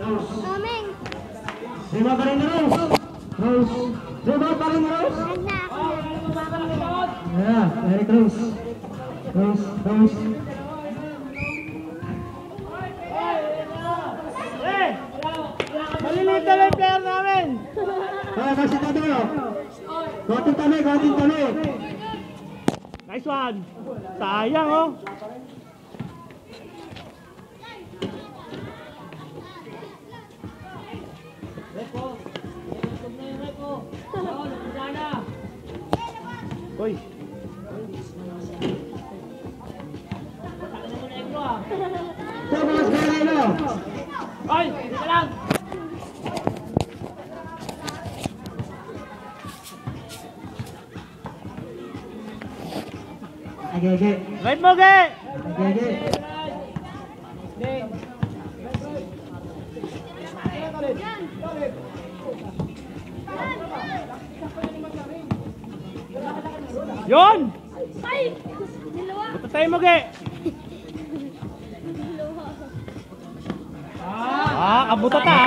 Aming. Lima pa rin na Rose. Rose. Rebound pa rin na Rose. Yeah, Eric Rose. Rose. Maliliit na yung player namin. Kasi tabi o. Konting tabi. Nice one. Sayang oh. Uy. Thomas Galeno. Ay, dito lang. Age. Right mo, Ge! Age. Yun! Ay! Dalawa. Buta tayo mo, Ge! Kabuta ta!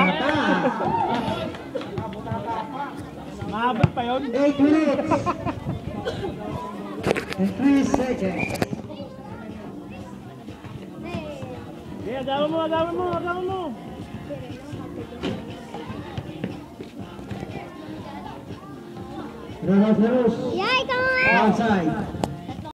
Mahabot pa yun? 8 minutes. And 3 seconds. Ge, agawan mo! Rose. Yay, come on! Outside.